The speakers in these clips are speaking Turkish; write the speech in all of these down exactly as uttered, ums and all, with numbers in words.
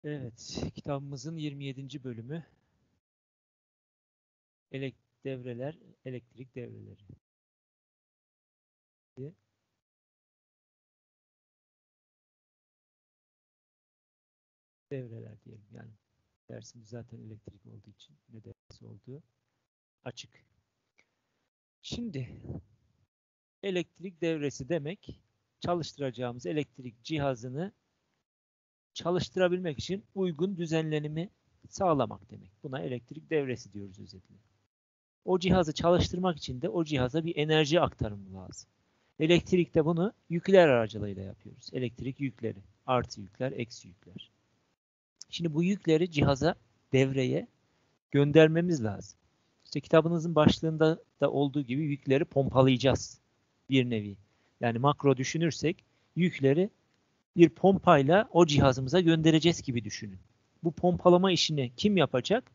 Evet, kitabımızın yirmi yedinci bölümü elek devreler, elektrik devreleri. Devreler diyelim. Yani dersimiz zaten elektrik olduğu için ne dersi olduğu açık. Şimdi elektrik devresi demek çalıştıracağımız elektrik cihazını çalıştırabilmek için uygun düzenlenimi sağlamak demek. Buna elektrik devresi diyoruz özetle. O cihazı çalıştırmak için de o cihaza bir enerji aktarımı lazım. Elektrikte bunu yükler aracılığıyla yapıyoruz. Elektrik yükleri, artı yükler, eksi yükler. Şimdi bu yükleri cihaza, devreye göndermemiz lazım. İşte kitabınızın başlığında da olduğu gibi yükleri pompalayacağız bir nevi. Yani makro düşünürsek yükleri bir pompayla o cihazımıza göndereceğiz gibi düşünün. Bu pompalama işini kim yapacak?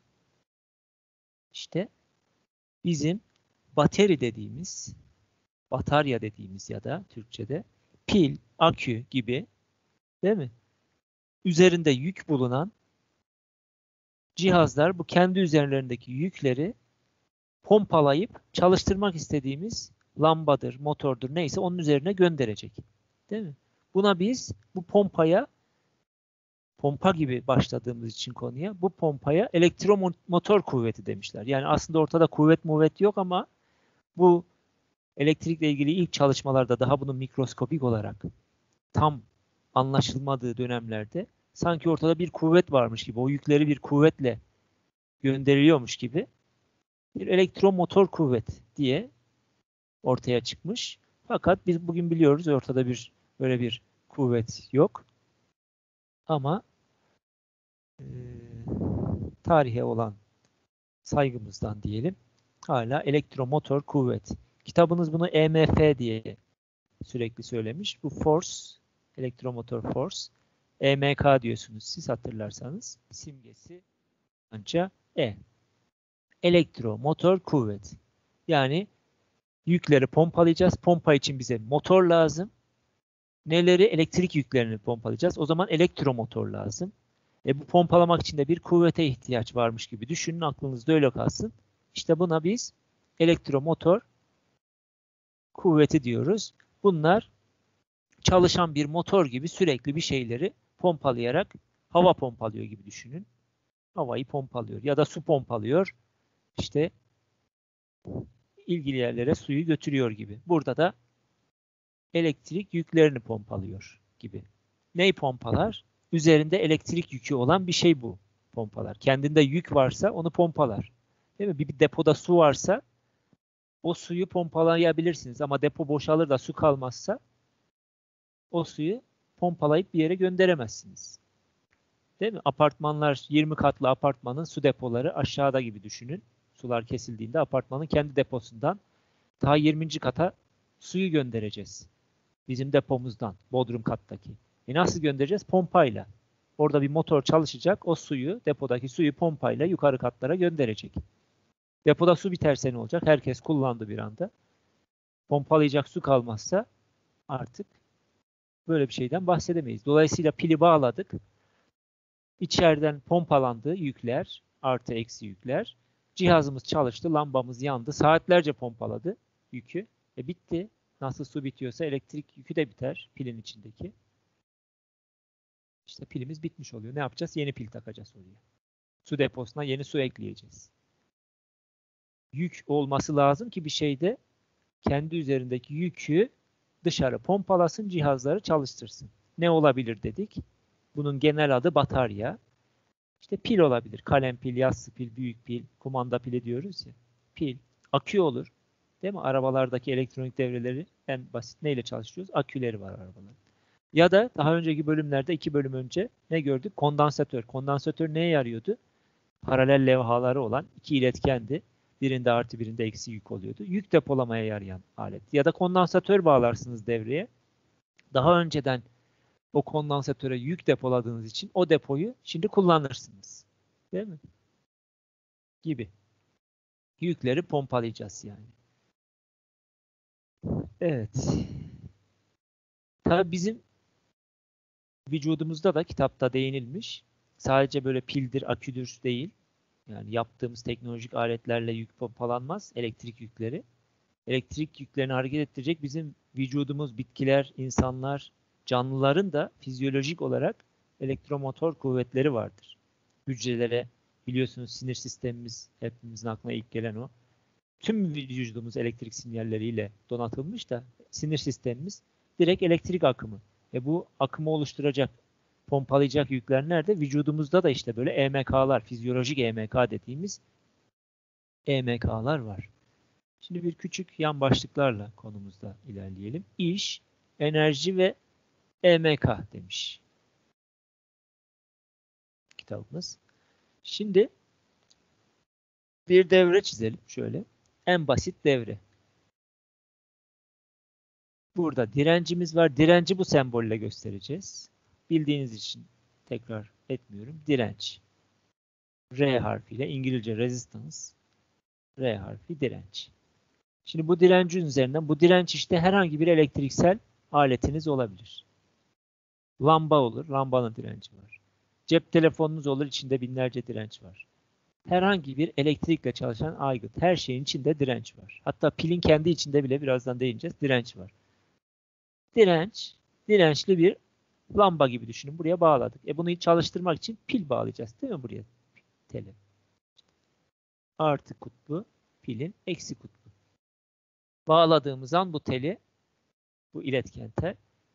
İşte bizim bateri dediğimiz, batarya dediğimiz ya da Türkçe'de pil, akü gibi, değil mi? Üzerinde yük bulunan cihazlar bu kendi üzerlerindeki yükleri pompalayıp çalıştırmak istediğimiz lambadır, motordur neyse onun üzerine gönderecek. Değil mi? Buna biz bu pompaya, pompa gibi başladığımız için konuya, bu pompaya elektromotor kuvveti demişler. Yani aslında ortada kuvvet muvvet yok ama bu elektrikle ilgili ilk çalışmalarda daha bunun mikroskopik olarak tam anlaşılmadığı dönemlerde sanki ortada bir kuvvet varmış gibi, o yükleri bir kuvvetle gönderiliyormuş gibi bir elektromotor kuvvet diye ortaya çıkmış. Fakat biz bugün biliyoruz ortada bir böyle bir kuvvet yok. Ama e, tarihe olan saygımızdan diyelim hala elektromotor kuvvet. Kitabınız bunu E M F diye sürekli söylemiş. Bu force, elektromotor force. E M K diyorsunuz siz hatırlarsanız. Simgesi anca E. Elektromotor kuvvet. Yani yükleri pompalayacağız. Pompa için bize motor lazım. Neleri? Elektrik yüklerini pompalayacağız. O zaman elektromotor lazım. E bu pompalamak için de bir kuvvete ihtiyaç varmış gibi düşünün. Aklınızda öyle kalsın. İşte buna biz elektromotor kuvveti diyoruz. Bunlar çalışan bir motor gibi sürekli bir şeyleri pompalayarak hava pompalıyor gibi düşünün. Havayı pompalıyor ya da su pompalıyor. İşte ilgili yerlere suyu götürüyor gibi. Burada da elektrik yüklerini pompalıyor gibi. Neyi pompalar? Üzerinde elektrik yükü olan bir şey bu pompalar. Kendinde yük varsa onu pompalar. Değil mi? Bir, bir depoda su varsa o suyu pompalayabilirsiniz ama depo boşalır da su kalmazsa o suyu pompalayıp bir yere gönderemezsiniz. Değil mi? Apartmanlar, yirmi katlı apartmanın su depoları aşağıda gibi düşünün. Sular kesildiğinde apartmanın kendi deposundan daha yirminci kata suyu göndereceğiz. Bizim depomuzdan, bodrum kattaki. E nasıl göndereceğiz? Pompayla. Orada bir motor çalışacak. O suyu, depodaki suyu pompayla yukarı katlara gönderecek. Depoda su biterse ne olacak? Herkes kullandı bir anda. Pompalayacak su kalmazsa artık böyle bir şeyden bahsedemeyiz. Dolayısıyla pili bağladık. İçeriden pompalandı yükler, artı eksi yükler. Cihazımız çalıştı, lambamız yandı. Saatlerce pompaladı yükü. E bitti. Nasıl su bitiyorsa elektrik yükü de biter pilin içindeki. İşte pilimiz bitmiş oluyor. Ne yapacağız? Yeni pil takacağız oraya. Su deposuna yeni su ekleyeceğiz. Yük olması lazım ki bir şeyde kendi üzerindeki yükü dışarı pompalasın, cihazları çalıştırsın. Ne olabilir dedik? Bunun genel adı batarya. İşte pil olabilir. Kalem pil, yassı pil, büyük pil, kumanda pili diyoruz ya. Pil, akü olur. Değil mi? Arabalardaki elektronik devreleri en basit neyle çalışıyoruz? Aküleri var arabaların. Ya da daha önceki bölümlerde, iki bölüm önce ne gördük? Kondansatör. Kondansatör neye yarıyordu? Paralel levhaları olan iki iletkendi. Birinde artı birinde eksi yük oluyordu. Yük depolamaya yarayan alet. Ya da kondansatör bağlarsınız devreye. Daha önceden o kondansatöre yük depoladığınız için o depoyu şimdi kullanırsınız. Değil mi? Gibi. Yükleri pompalayacağız yani. Evet. Tabii bizim vücudumuzda da kitapta değinilmiş. sadece böyle pildir, aküdür değil. Yani yaptığımız teknolojik aletlerle yük pompalanmaz, elektrik yükleri. Elektrik yüklerini hareket ettirecek bizim vücudumuz, bitkiler, insanlar, canlıların da fizyolojik olarak elektromotor kuvvetleri vardır. Hücrelere, biliyorsunuz sinir sistemimiz hepimizin aklına ilk gelen o. Tüm vücudumuz elektrik sinyalleriyle donatılmış da sinir sistemimiz direkt elektrik akımı. Ve bu akımı oluşturacak, pompalayacak yükler nerede? Vücudumuzda da işte böyle E M K'lar, fizyolojik E M K dediğimiz E M K'lar var. Şimdi bir küçük yan başlıklarla konumuzda ilerleyelim. İş, enerji ve E M K demiş kitabımız. Şimdi bir devre çizelim şöyle. En basit devre. Burada direncimiz var. Direnci bu sembolle göstereceğiz. Bildiğiniz için tekrar etmiyorum. Direnç. R harfiyle İngilizce resistance. R harfi direnç. Şimdi bu direncin üzerinden, bu direnç işte herhangi bir elektriksel aletiniz olabilir. Lamba olur, lambanın direnci var. Cep telefonunuz olur, içinde binlerce direnç var. Herhangi bir elektrikle çalışan aygıt, her şeyin içinde direnç var. Hatta pilin kendi içinde bile birazdan değineceğiz, direnç var. Direnç, dirençli bir lamba gibi düşünün. Buraya bağladık. E bunu çalıştırmak için pil bağlayacağız, değil mi buraya? Tele. Artı kutbu, pilin eksi kutbu. Bağladığımız an bu teli, bu iletken tel,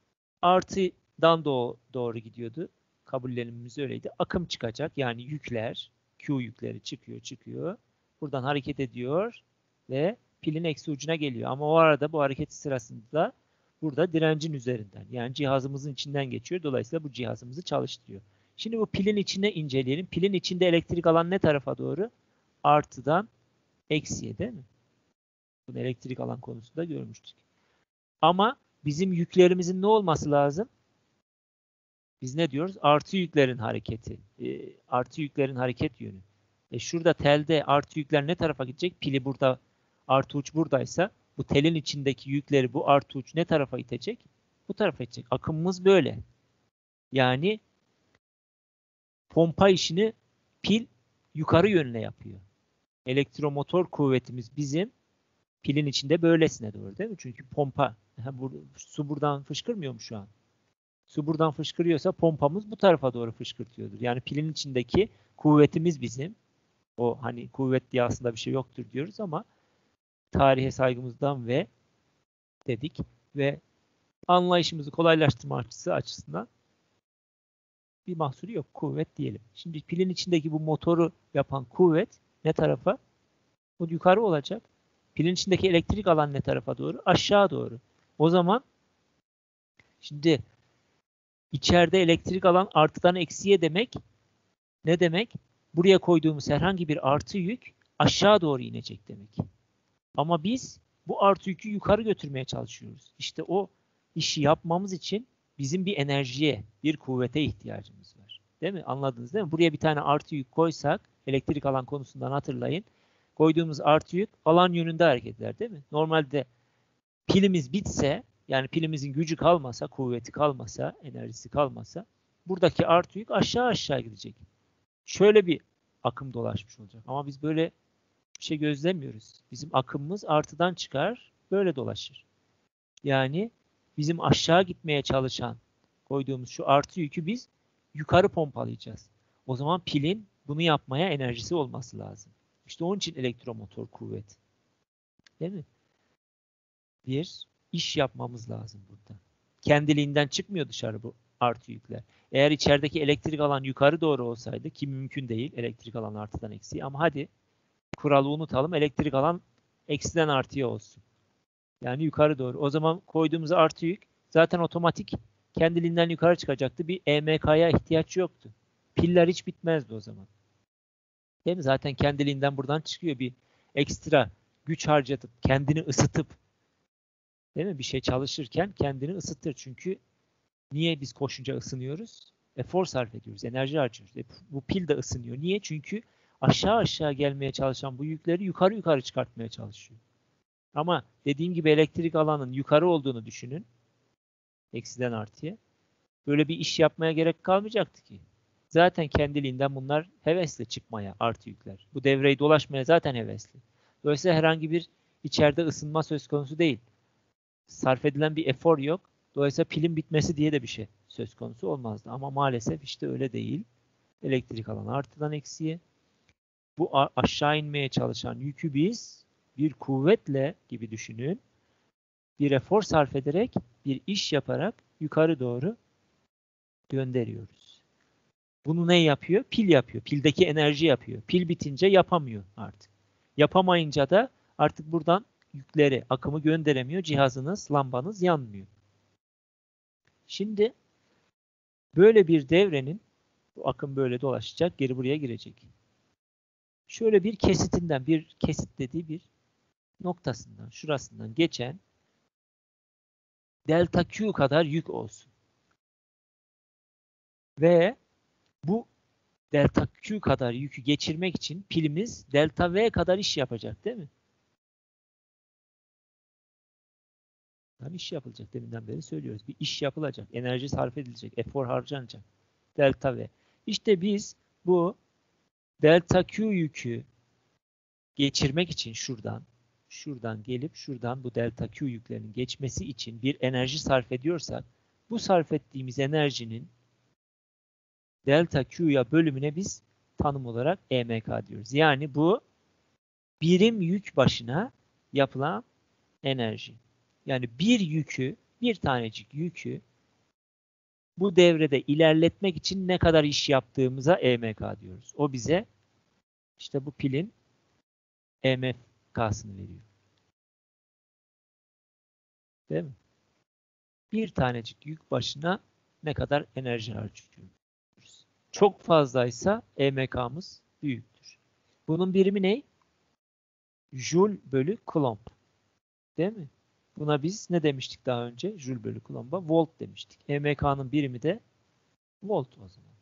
artıdan doğru, doğru gidiyordu. Kabullenimimiz öyleydi. Akım çıkacak. Yani yükler, Q yükleri çıkıyor, çıkıyor. Buradan hareket ediyor ve pilin eksi ucuna geliyor. Ama o arada bu hareket sırasında burada direncin üzerinden, yani cihazımızın içinden geçiyor. Dolayısıyla bu cihazımızı çalıştırıyor. Şimdi bu pilin içine inceleyelim. Pilin içinde elektrik alan ne tarafa doğru? Artıdan eksiye, değil mi? Bunu elektrik alan konusunda görmüştük. Ama bizim yüklerimizin ne olması lazım? Biz ne diyoruz? Artı yüklerin hareketi. E, artı yüklerin hareket yönü. E şurada telde artı yükler ne tarafa gidecek? Pili burada, artı uç buradaysa bu telin içindeki yükleri bu artı uç ne tarafa itecek? Bu tarafa itecek. Akımımız böyle. Yani pompa işini pil yukarı yönüne yapıyor. Elektromotor kuvvetimiz bizim pilin içinde böylesine doğru, değil mi? Çünkü pompa, su buradan fışkırmıyor mu şu an? Su buradan fışkırıyorsa pompamız bu tarafa doğru fışkırtıyordur. Yani pilin içindeki kuvvetimiz bizim. O hani kuvvet diye aslında bir şey yoktur diyoruz ama tarihe saygımızdan ve dedik ve anlayışımızı kolaylaştırma açısından bir mahsuru yok. Kuvvet diyelim. Şimdi pilin içindeki bu motoru yapan kuvvet ne tarafa? O yukarı olacak. Pilin içindeki elektrik alan ne tarafa doğru? Aşağı doğru. O zaman şimdi içeride elektrik alan artıdan eksiye demek ne demek? Buraya koyduğumuz herhangi bir artı yük aşağı doğru inecek demek. Ama biz bu artı yükü yukarı götürmeye çalışıyoruz. İşte o işi yapmamız için bizim bir enerjiye, bir kuvvete ihtiyacımız var. Değil mi? Anladınız değil mi? Buraya bir tane artı yük koysak, elektrik alan konusundan hatırlayın. Koyduğumuz artı yük alan yönünde hareket eder, değil mi? Normalde pilimiz bitse, yani pilimizin gücü kalmasa, kuvveti kalmasa, enerjisi kalmasa, buradaki artı yük aşağı aşağı gidecek. Şöyle bir akım dolaşmış olacak. Ama biz böyle bir şey gözlemiyoruz. Bizim akımımız artıdan çıkar, böyle dolaşır. Yani bizim aşağı gitmeye çalışan, koyduğumuz şu artı yükü biz yukarı pompalayacağız. O zaman pilin bunu yapmaya enerjisi olması lazım. İşte onun için elektromotor kuvvet. Değil mi? Bir iş yapmamız lazım burada. Kendiliğinden çıkmıyor dışarı bu artı yükler. Eğer içerideki elektrik alan yukarı doğru olsaydı, ki mümkün değil elektrik alan artıdan eksiye, ama hadi kuralı unutalım, elektrik alan eksiden artıya olsun. Yani yukarı doğru. O zaman koyduğumuz artı yük zaten otomatik kendiliğinden yukarı çıkacaktı. Bir E M K'ya ihtiyaç yoktu. Piller hiç bitmezdi o zaman. Değil mi? Zaten kendiliğinden buradan çıkıyor, bir ekstra güç harcatıp, kendini ısıtıp, değil mi? Bir şey çalışırken kendini ısıtır. Çünkü niye biz koşunca ısınıyoruz? Efor sarf ediyoruz, enerji harcıyoruz. E, bu pil de ısınıyor. Niye? Çünkü aşağı aşağı gelmeye çalışan bu yükleri yukarı yukarı çıkartmaya çalışıyor. Ama dediğim gibi elektrik alanının yukarı olduğunu düşünün. Eksiden artıya. Böyle bir iş yapmaya gerek kalmayacaktı ki. Zaten kendiliğinden bunlar hevesli çıkmaya, artı yükler. Bu devreyi dolaşmaya zaten hevesli. Dolayısıyla herhangi bir içeride ısınma söz konusu değil. Sarf edilen bir efor yok. Dolayısıyla pilin bitmesi diye de bir şey söz konusu olmazdı. Ama maalesef işte öyle değil. Elektrik alanı artıdan eksiye. Bu aşağı inmeye çalışan yükü biz bir kuvvetle gibi düşünün. Bir efor sarf ederek, bir iş yaparak yukarı doğru gönderiyoruz. Bunu ne yapıyor? Pil yapıyor. Pildeki enerji yapıyor. Pil bitince yapamıyor artık. Yapamayınca da artık buradan yükleri, akımı gönderemiyor. Cihazınız, lambanız yanmıyor. Şimdi böyle bir devrenin, bu akım böyle dolaşacak, geri buraya girecek. Şöyle bir kesitinden, bir kesit dediği bir noktasından, şurasından geçen delta Q kadar yük olsun. Ve bu delta Q kadar yükü geçirmek için pilimiz delta V kadar iş yapacak, değil mi? Yani iş yapılacak, deminden beri söylüyoruz. Bir iş yapılacak, enerji sarf edilecek, efor harcanacak. Delta V. İşte biz bu delta Q yükü geçirmek için şuradan, şuradan gelip şuradan bu delta Q yüklerinin geçmesi için bir enerji sarf ediyorsak, bu sarf ettiğimiz enerjinin delta Q'ya bölümüne biz tanım olarak E M K diyoruz. Yani bu birim yük başına yapılan enerji. Yani bir yükü, bir tanecik yükü bu devrede ilerletmek için ne kadar iş yaptığımıza E M K diyoruz. O bize işte bu pilin E M K'sını veriyor. Değil mi? Bir tanecik yük başına ne kadar enerji harcıyoruz. Çok fazlaysa E M K'mız büyüktür. Bunun birimi ne? Joule bölü Coulomb. Değil mi? Buna biz ne demiştik daha önce? Joule bölü Coulomb'a volt demiştik. E M K'nın birimi de volt o zaman.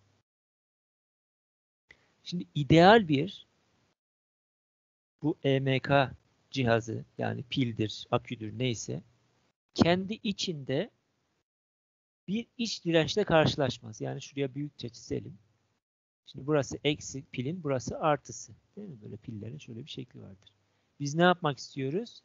Şimdi ideal bir bu E M K cihazı, yani pildir, aküdür neyse, kendi içinde bir iç dirençle karşılaşmaz. Yani şuraya büyükçe çizelim. Şimdi burası eksi pilin, burası artısı. Değil mi? Böyle pillerin şöyle bir şekli vardır. Biz ne yapmak istiyoruz?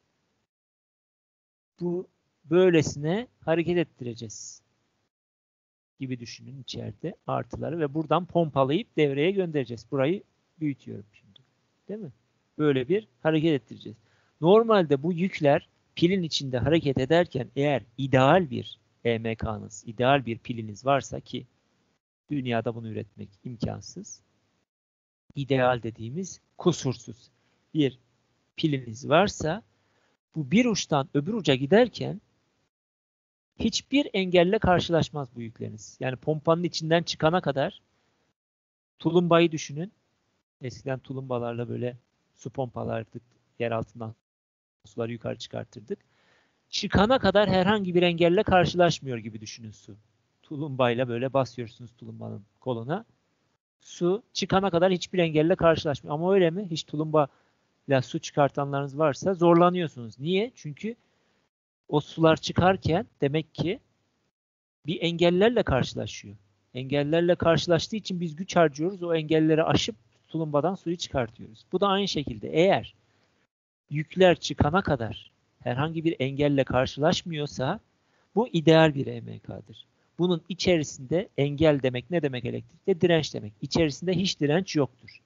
Bu böylesine hareket ettireceğiz gibi düşünün içeride artıları ve buradan pompalayıp devreye göndereceğiz. Burayı büyütüyorum şimdi. Değil mi? Böyle bir hareket ettireceğiz. Normalde bu yükler pilin içinde hareket ederken eğer ideal bir E M K'nız, ideal bir piliniz varsa, ki dünyada bunu üretmek imkansız. İdeal dediğimiz kusursuz bir piliniz varsa bu bir uçtan öbür uca giderken hiçbir engelle karşılaşmaz bu yükleriniz. Yani pompanın içinden çıkana kadar tulumbayı düşünün. Eskiden tulumbalarla böyle su pompalardık. Yer altından suları yukarı çıkartırdık. Çıkana kadar herhangi bir engelle karşılaşmıyor gibi düşünün su. Tulumbayla böyle basıyorsunuz tulumbanın koluna. Su çıkana kadar hiçbir engelle karşılaşmıyor. Ama öyle mi? Hiç tulumbayla su çıkartanlarınız varsa zorlanıyorsunuz. Niye? Çünkü o sular çıkarken demek ki bir engellerle karşılaşıyor. Engellerle karşılaştığı için biz güç harcıyoruz. O engelleri aşıp tulumbadan suyu çıkartıyoruz. Bu da aynı şekilde eğer yükler çıkana kadar herhangi bir engelle karşılaşmıyorsa bu ideal bir E M K'dır. Bunun içerisinde engel demek ne demek elektrikte? Direnç demek. İçerisinde hiç direnç yoktur.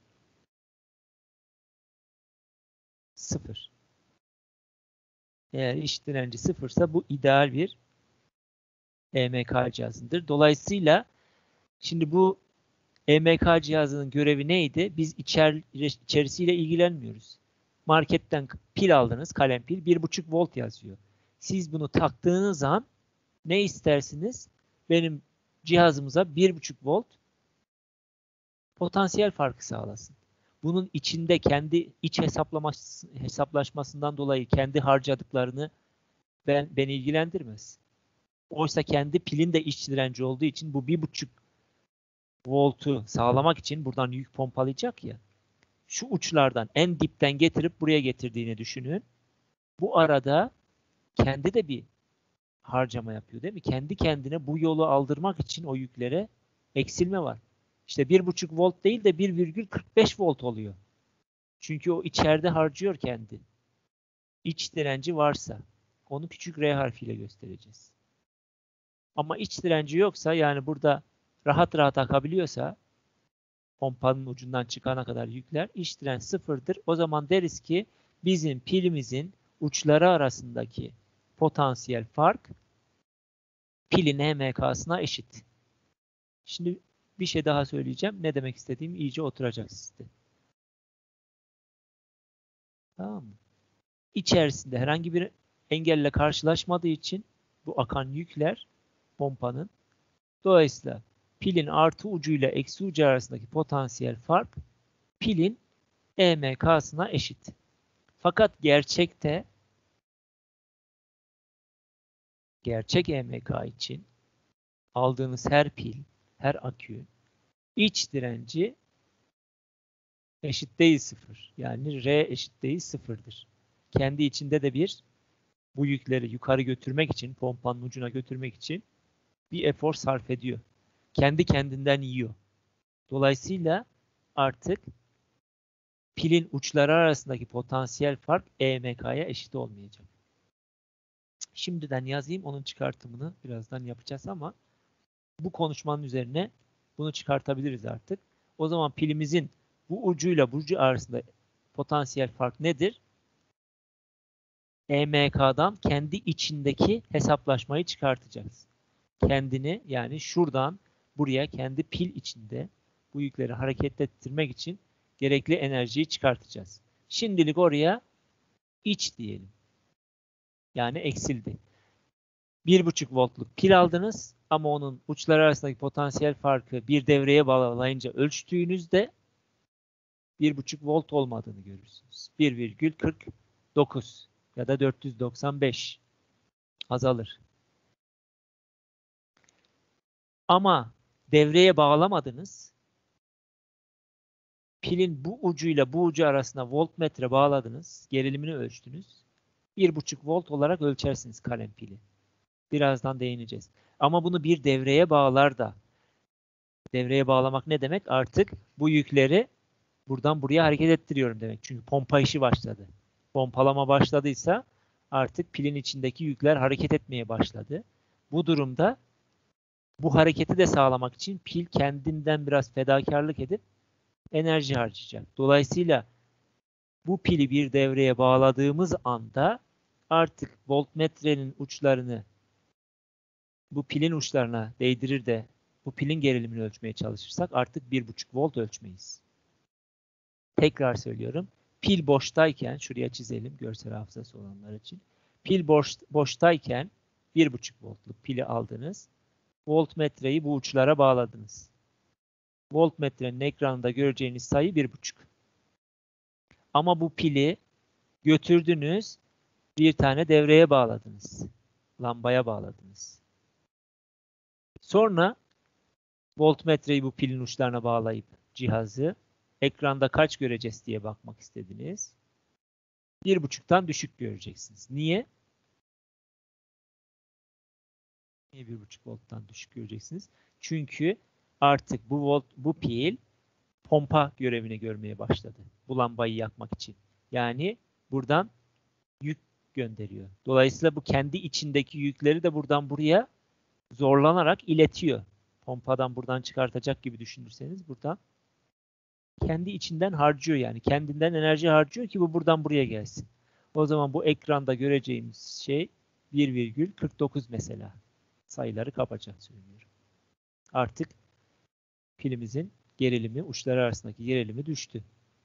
Sıfır. Eğer iç direnci sıfırsa bu ideal bir E M K cihazıdır. Dolayısıyla şimdi bu E M K cihazının görevi neydi? Biz içer, içerisiyle ilgilenmiyoruz. Marketten pil aldınız, kalem pil, bir buçuk volt yazıyor. Siz bunu taktığınız an ne istersiniz? Benim cihazımıza bir buçuk volt potansiyel farkı sağlasın. Bunun içinde kendi iç hesaplaması, hesaplaşmasından dolayı kendi harcadıklarını ben, beni ilgilendirmez. Oysa kendi pilin de iç direnci olduğu için bu bir buçuk voltu sağlamak için buradan yük pompalayacak ya. Şu uçlardan en dipten getirip buraya getirdiğini düşünün. Bu arada kendi de bir harcama yapıyor değil mi? Kendi kendine bu yolu aldırmak için o yüklere eksilme var. İşte bir buçuk volt değil de bir virgül kırk beş volt oluyor. Çünkü o içeride harcıyor kendi. İç direnci varsa onu küçük R harfiyle göstereceğiz. Ama iç direnci yoksa, yani burada rahat rahat akabiliyorsa pompanın ucundan çıkana kadar yükler, iç direnç sıfırdır. O zaman deriz ki bizim pilimizin uçları arasındaki potansiyel fark pilin E M K'sına eşit. Şimdi bir şey daha söyleyeceğim. Ne demek istediğim iyice oturacak sizde. Tamam mı? İçerisinde herhangi bir engelle karşılaşmadığı için bu akan yükler pompanın, dolayısıyla pilin artı ucuyla eksi ucu arasındaki potansiyel fark pilin E M K'sına eşit. Fakat gerçekte gerçek E M K için aldığınız her pil, her akü iç direnci eşit değil sıfır. Yani R eşit değil sıfırdır. Kendi içinde de bir bu yükleri yukarı götürmek için, pompanın ucuna götürmek için bir efor sarf ediyor. Kendi kendinden yiyor. Dolayısıyla artık pilin uçları arasındaki potansiyel fark E M K'ya eşit olmayacak. Şimdiden yazayım, onun çıkartımını birazdan yapacağız ama bu konuşmanın üzerine bunu çıkartabiliriz artık. O zaman pilimizin bu ucuyla bu ucu arasında potansiyel fark nedir? E M K'dan kendi içindeki hesaplaşmayı çıkartacağız. Kendini, yani şuradan buraya kendi pil içinde bu yükleri hareket ettirmek için gerekli enerjiyi çıkartacağız. Şimdilik oraya iç diyelim. Yani eksildi. bir buçuk voltluk pil aldınız ama onun uçları arasındaki potansiyel farkı bir devreye bağlayınca ölçtüğünüzde bir buçuk volt olmadığını görürsünüz. bir virgül kırk dokuz ya da dört yüz doksan beş azalır. Ama devreye bağlamadınız. Pilin bu ucuyla bu ucu arasında voltmetre bağladınız. Gerilimini ölçtünüz. bir buçuk volt olarak ölçersiniz kalem pili. Birazdan değineceğiz. Ama bunu bir devreye bağlar da, devreye bağlamak ne demek? Artık bu yükleri buradan buraya hareket ettiriyorum demek. Çünkü pompa işi başladı. Pompalama başladıysa artık pilin içindeki yükler hareket etmeye başladı. Bu durumda bu hareketi de sağlamak için pil kendinden biraz fedakarlık edip enerji harcayacak. Dolayısıyla bu pili bir devreye bağladığımız anda artık voltmetrenin uçlarını bu pilin uçlarına değdirir de bu pilin gerilimini ölçmeye çalışırsak artık bir buçuk volt ölçmeyiz. Tekrar söylüyorum. Pil boştayken, şuraya çizelim görsel hafızası olanlar için. Pil boş, boştayken bir buçuk voltluk pili aldınız. Voltmetreyi bu uçlara bağladınız. Voltmetrenin ekranında göreceğiniz sayı bir buçuk. Ama bu pili götürdünüz, bir tane devreye bağladınız. Lambaya bağladınız. Sonra voltmetreyi bu pilin uçlarına bağlayıp cihazı ekranda kaç göreceğiz diye bakmak istediniz. Bir buçuktan düşük göreceksiniz. Niye? Niye bir buçuk volttan düşük göreceksiniz? Çünkü artık bu volt, bu pil pompa görevini görmeye başladı. Bu lambayı yakmak için. Yani buradan yük gönderiyor. Dolayısıyla bu kendi içindeki yükleri de buradan buraya zorlanarak iletiyor. Pompadan buradan çıkartacak gibi düşünürseniz buradan kendi içinden harcıyor, yani kendinden enerji harcıyor ki bu buradan buraya gelsin. O zaman bu ekranda göreceğimiz şey bir virgül kırk dokuz mesela. Sayıları kabaca söylüyorum. Artık pilimizin gerilimi, uçları arasındaki gerilimi düştü.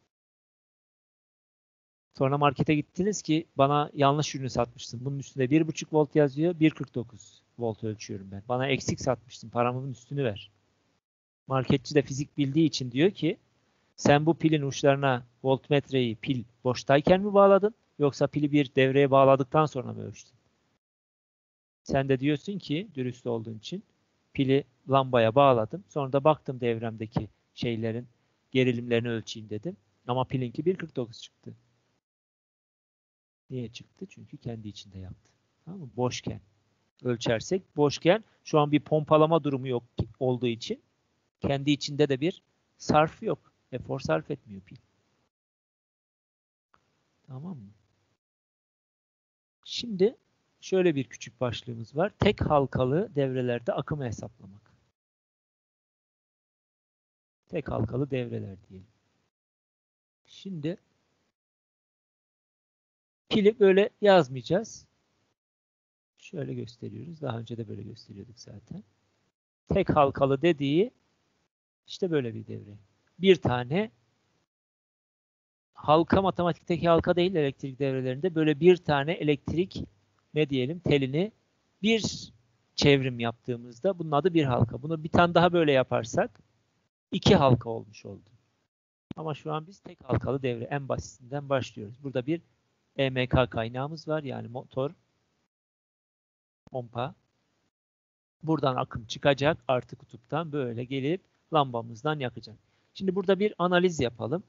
Sonra markete gittiniz ki bana yanlış ürünü satmışsın. Bunun üstünde bir buçuk volt yazıyor. bir kırk dokuz volt ölçüyorum ben. Bana eksik satmışsın. Paramın üstünü ver. Marketçi de fizik bildiği için diyor ki sen bu pilin uçlarına voltmetreyi pil boştayken mi bağladın? Yoksa pili bir devreye bağladıktan sonra mı ölçtün? Sen de diyorsun ki dürüst olduğun için pili lambaya bağladım. Sonra da baktım devremdeki şeylerin gerilimlerini ölçeyim dedim. Ama pilinki bir kırk dokuz çıktı. Niye çıktı? Çünkü kendi içinde yaptı. Tamam mı? Boşken ölçersek, boşken şu an bir pompalama durumu yok olduğu için Kendi içinde de bir sarf yok. Efor sarf etmiyor pil. Tamam mı? Şimdi şöyle bir küçük başlığımız var. Tek halkalı devrelerde akımı hesaplamak. Tek halkalı devreler diyelim. Şimdi pili böyle yazmayacağız. Şöyle gösteriyoruz. Daha önce de böyle gösteriyorduk zaten. Tek halkalı dediği işte böyle bir devre. Bir tane halka, matematikteki halka değil, elektrik devrelerinde böyle bir tane elektrik ne diyelim telini bir çevrim yaptığımızda bunun adı bir halka. Bunu bir tane daha böyle yaparsak iki halka olmuş oldu. Ama şu an biz tek halkalı devre en basitinden başlıyoruz. Burada bir E M K kaynağımız var. Yani motor, pompa. Buradan akım çıkacak. Artı kutuptan böyle gelip lambamızdan yakacak. Şimdi burada bir analiz yapalım.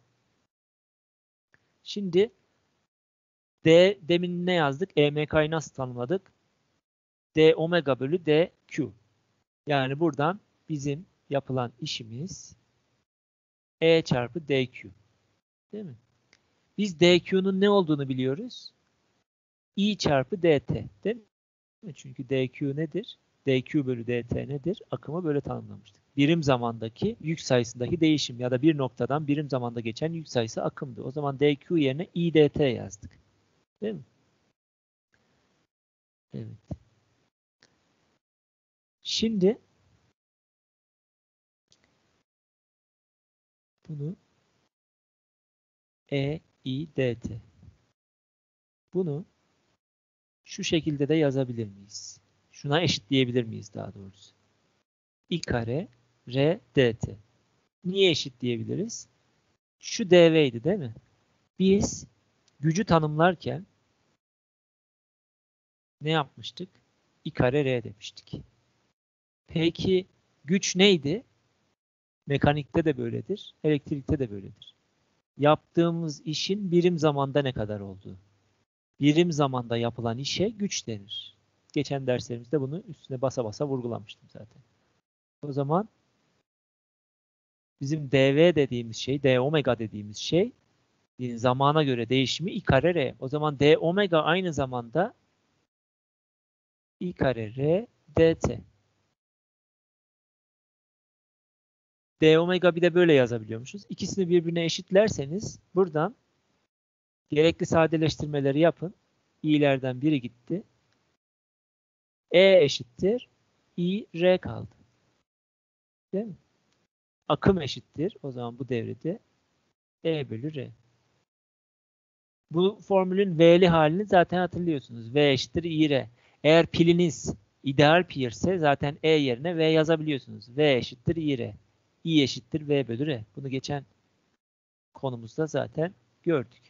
Şimdi D, demin ne yazdık? E M K'yı nasıl tanımladık? D omega bölü D Q. Yani buradan bizim yapılan işimiz E çarpı D Q. Değil mi? Biz D Q'nun ne olduğunu biliyoruz. I çarpı D T. Değil mi? Çünkü D Q nedir? D Q bölü D T nedir? Akımı böyle tanımlamıştık. Birim zamandaki yük sayısındaki değişim ya da bir noktadan birim zamanda geçen yük sayısı akımdı. O zaman D Q yerine I D T yazdık. Değil mi? Evet. Şimdi bunu E I D T. Bunu şu şekilde de yazabilir miyiz? Şuna eşitleyebilir miyiz daha doğrusu? I kare R D T. Niye eşitleyebiliriz? Şu D V'ydi değil mi? Biz gücü tanımlarken ne yapmıştık? I kare R demiştik. Peki güç neydi? Mekanikte de böyledir, elektrikte de böyledir. Yaptığımız işin birim zamanda ne kadar olduğu. Birim zamanda yapılan işe güç denir. Geçen derslerimizde bunu üstüne basa basa vurgulamıştım zaten. O zaman bizim dV dediğimiz şey, d omega dediğimiz şey zamana göre değişimi I kare R. O zaman d omega aynı zamanda I kare R dt. D omega bir de böyle yazabiliyormuşuz. İkisini birbirine eşitlerseniz buradan gerekli sadeleştirmeleri yapın. İ'lerden biri gitti. E eşittir I R kaldı. Değil mi? Akım eşittir. O zaman bu devrede E bölü R. Bu formülün V'li halini zaten hatırlıyorsunuz. V eşittir I R. Eğer piliniz ideal pil ise zaten E yerine V yazabiliyorsunuz. V eşittir I R. I eşittir V bölü R. Bunu geçen konumuzda zaten gördük.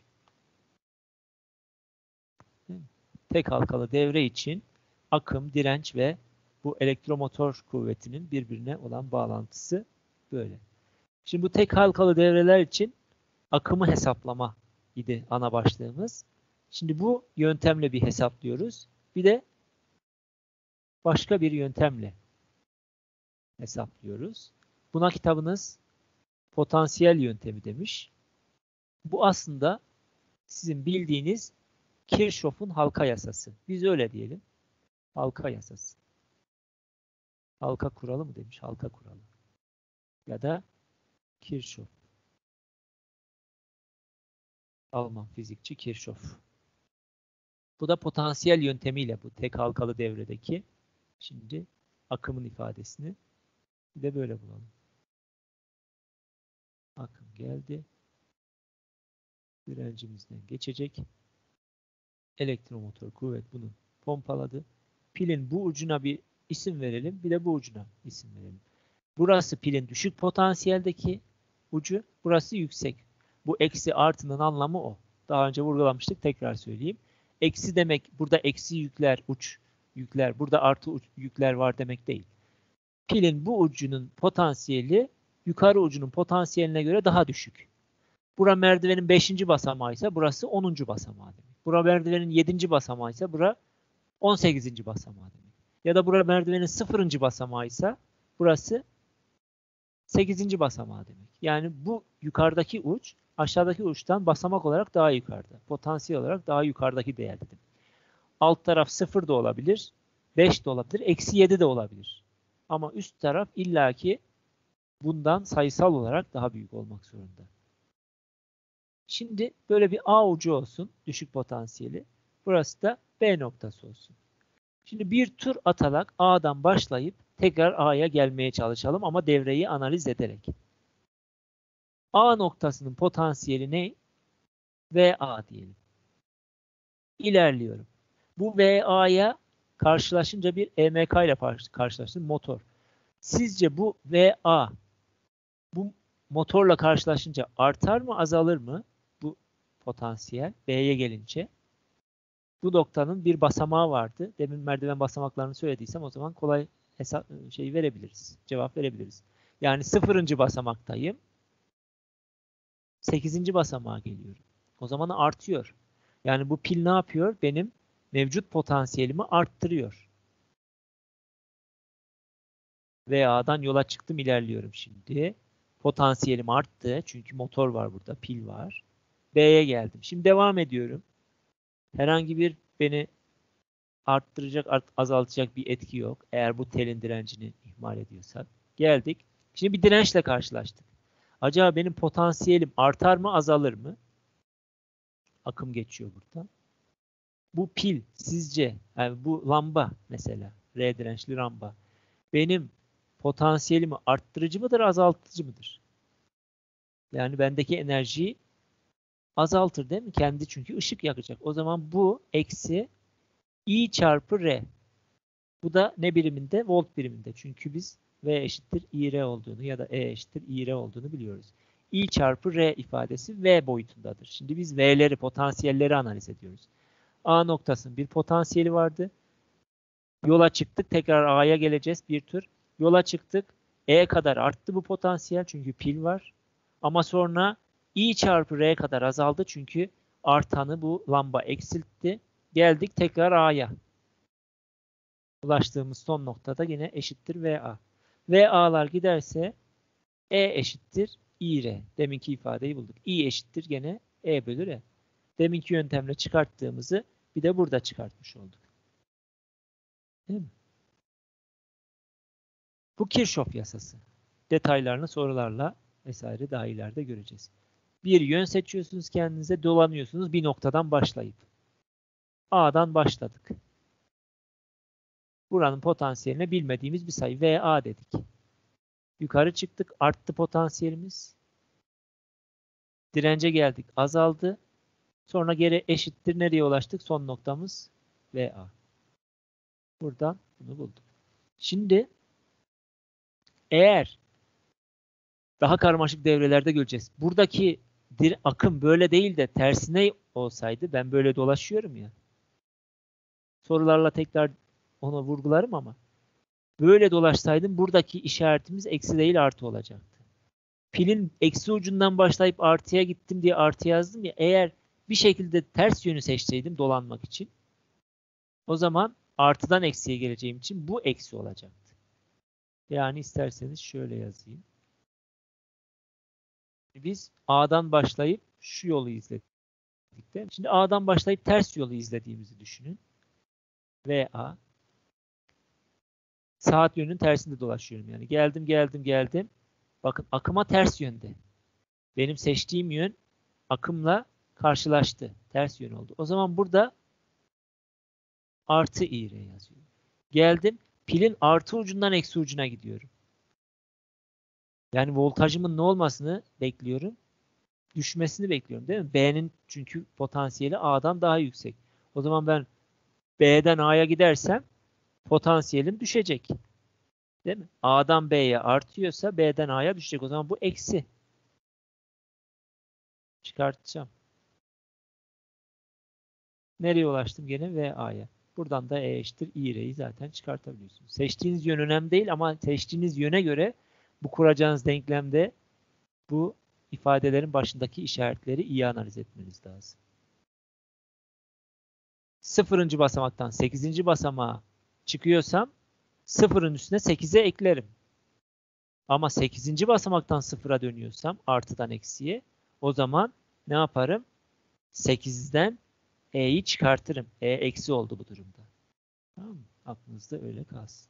Tek halkalı devre için akım, direnç ve bu elektromotor kuvvetinin birbirine olan bağlantısı böyle. Şimdi bu tek halkalı devreler için akımı hesaplama idi ana başlığımız. Şimdi bu yöntemle bir hesaplıyoruz. Bir de başka bir yöntemle hesaplıyoruz. Buna kitabınız potansiyel yöntemi demiş. Bu aslında sizin bildiğiniz Kirchhoff'un halka yasası. Biz öyle diyelim. Halka yasası. Halka kuralı mı demiş? Halka kuralı. Ya da Kirchhoff. Alman fizikçi Kirchhoff. Bu da potansiyel yöntemiyle bu tek halkalı devredeki şimdi akımın ifadesini bir de böyle bulalım. Akım geldi. Direncimizden geçecek. Elektromotor kuvvet bunu pompaladı. Pilin bu ucuna bir isim verelim. Bir de bu ucuna isim verelim. Burası pilin düşük potansiyeldeki ucu. Burası yüksek. Bu eksi artının anlamı o. Daha önce vurgulamıştık. Tekrar söyleyeyim. Eksi demek burada eksi yükler, uç yükler. Burada artı uç, yükler var demek değil. Pilin bu ucunun potansiyeli yukarı ucunun potansiyeline göre daha düşük. Bura merdivenin beşinci basamağıysa burası onuncu basamağı demek. Bura merdivenin yedinci basamağıysa bura on sekizinci basamağı demek. Ya da bura merdivenin sıfırıncı basamağıysa burası sekizinci basamağı demek. Yani bu yukarıdaki uç aşağıdaki uçtan basamak olarak daha yukarıda. Potansiyel olarak daha yukarıdaki değer dedim. Alt taraf sıfır da olabilir, beş de olabilir, eksi yedi de olabilir. Ama üst taraf illaki bundan sayısal olarak daha büyük olmak zorunda. Şimdi böyle bir A ucu olsun, düşük potansiyeli. Burası da B noktası olsun. Şimdi bir tur atarak A'dan başlayıp tekrar A'ya gelmeye çalışalım ama devreyi analiz ederek. A noktasının potansiyeli ne? V A diyelim. İlerliyorum. Bu V A'ya karşılaşınca bir E M K ile karşılaştım, motor. Sizce bu V A bu motorla karşılaşınca artar mı, azalır mı bu potansiyel B'ye gelince? Bu noktanın bir basamağı vardı. Demin merdiven basamaklarını söylediysem o zaman kolay hesap şey verebiliriz. Cevap verebiliriz. Yani sıfırıncı basamaktayım. sekizinci basamağa geliyorum. O zaman artıyor. Yani bu pil ne yapıyor? Benim mevcut potansiyelimi arttırıyor. V A'dan yola çıktım, ilerliyorum şimdi. Potansiyelim arttı. Çünkü motor var burada, pil var. B'ye geldim. Şimdi devam ediyorum. Herhangi bir beni arttıracak, art, azaltacak bir etki yok. Eğer bu telin direncini ihmal ediyorsak. Geldik. Şimdi bir dirençle karşılaştık. Acaba benim potansiyelim artar mı, azalır mı? Akım geçiyor burada. Bu pil sizce, yani bu lamba mesela, R dirençli lamba, benim potansiyelimi arttırıcı mıdır, azaltıcı mıdır? Yani bendeki enerjiyi azaltır değil mi? Kendi çünkü ışık yakacak. O zaman bu eksi I çarpı R. Bu da ne biriminde? Volt biriminde. Çünkü biz V eşittir I R olduğunu ya da E eşittir I R olduğunu biliyoruz. I çarpı R ifadesi V boyutundadır. Şimdi biz V'leri, potansiyelleri analiz ediyoruz. A noktasının bir potansiyeli vardı. Yola çıktık. Tekrar A'ya geleceğiz bir tur. Yola çıktık. E kadar arttı bu potansiyel çünkü pil var. Ama sonra I çarpı R kadar azaldı çünkü artanı bu lamba eksiltti. Geldik tekrar A'ya. Ulaştığımız son noktada yine eşittir V A. V A'lar giderse E eşittir I R. Deminki ifadeyi bulduk. I eşittir gene E bölü R. Deminki yöntemle çıkarttığımızı bir de burada çıkartmış olduk. Değil mi? Bu Kirchhoff yasası. Detaylarını sorularla vesaire daha ileride göreceğiz. Bir yön seçiyorsunuz kendinize, dolanıyorsunuz bir noktadan başlayıp. A'dan başladık. Buranın potansiyeline bilmediğimiz bir sayı V A dedik. Yukarı çıktık, arttı potansiyelimiz. Dirence geldik, azaldı. Sonra geri eşittir nereye ulaştık? Son noktamız V A. Buradan bunu bulduk. Şimdi eğer daha karmaşık devrelerde göreceğiz. Buradaki akım böyle değil de tersine olsaydı, ben böyle dolaşıyorum ya. Sorularla tekrar onu vurgularım ama böyle dolaşsaydım buradaki işaretimiz eksi değil artı olacaktı. Pilin eksi ucundan başlayıp artıya gittim diye artı yazdım ya. Eğer bir şekilde ters yönü seçseydim dolanmak için, o zaman artıdan eksiye geleceğim için bu eksi olacaktı. Yani isterseniz şöyle yazayım. Biz A'dan başlayıp şu yolu izledik. Değil mi? Şimdi A'dan başlayıp ters yolu izlediğimizi düşünün. V A. Saat yönünün tersinde dolaşıyorum yani. Geldim, geldim, geldim. Bakın akıma ters yönde. Benim seçtiğim yön akımla karşılaştı. Ters yön oldu. O zaman burada artı I R yazıyorum. Geldim. Pilin artı ucundan eksi ucuna gidiyorum. Yani voltajımın ne olmasını bekliyorum? Düşmesini bekliyorum değil mi? B'nin çünkü potansiyeli A'dan daha yüksek. O zaman ben B'den A'ya gidersem potansiyelim düşecek. Değil mi? A'dan B'ye artıyorsa B'den A'ya düşecek. O zaman bu eksi. Çıkartacağım. Nereye ulaştım? Gene V A'ya. Buradan da E eşittir I R'yi zaten çıkartabiliyorsunuz. Seçtiğiniz yön önemli değil ama seçtiğiniz yöne göre bu kuracağınız denklemde bu ifadelerin başındaki işaretleri iyi analiz etmeniz lazım. Sıfırıncı basamaktan sekizinci basamağa çıkıyorsam sıfırın üstüne sekize eklerim. Ama sekizinci basamaktan sıfıra dönüyorsam artıdan eksiye, o zaman ne yaparım? sekizden E'yi çıkartırım. E eksi oldu bu durumda. Tamam mı? Aklınızda öyle kalsın.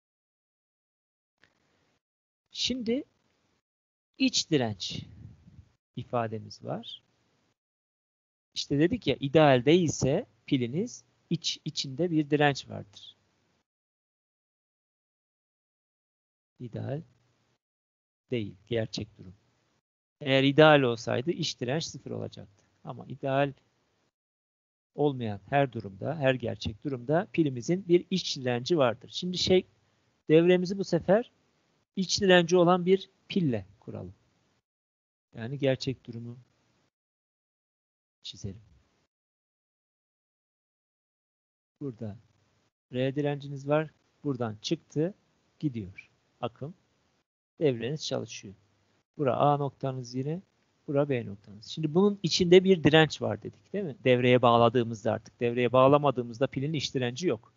Şimdi iç direnç ifademiz var. İşte dedik ya, ideal değilse piliniz iç içinde bir direnç vardır. İdeal değil, gerçek durum. Eğer ideal olsaydı iç direnç sıfır olacaktı. Ama ideal olmayan her durumda, her gerçek durumda pilimizin bir iç direnci vardır. Şimdi şey, devremizi bu sefer iç direnci olan bir pille kuralım. Yani gerçek durumu çizelim. Burada R direnciniz var. Buradan çıktı, gidiyor. Akım. Devreniz çalışıyor. Bura A noktanız yine. Bura B noktanız. Şimdi bunun içinde bir direnç var dedik, değil mi? Devreye bağladığımızda artık. Devreye bağlamadığımızda pilin iç direnci yok.